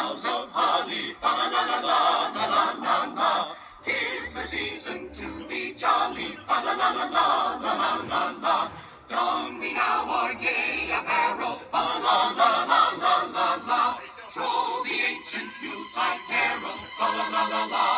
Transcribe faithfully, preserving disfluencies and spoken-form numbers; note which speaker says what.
Speaker 1: boughs of holly, fa la la la la la la la la. 'Tis the season to be jolly, fa la la la la la la la la. Don we now our gay apparel, fa la la la la la la. Troll the ancient Yuletide carol, fa la la la la.